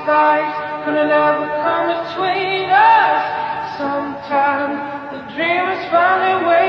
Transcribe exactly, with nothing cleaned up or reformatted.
skies couldn't ever come between us. Sometimes the dreamers find their way